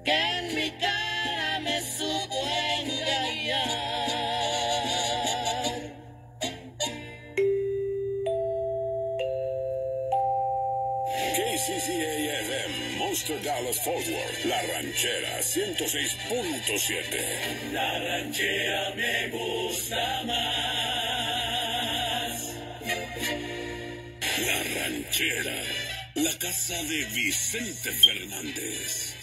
que en mi cara me supo engañar. KCCA-FM, Monster Dallas Fort Worth, La Ranchera, 106.7. La ranchera me gusta más. La Ranchera, la casa de Vicente Fernández.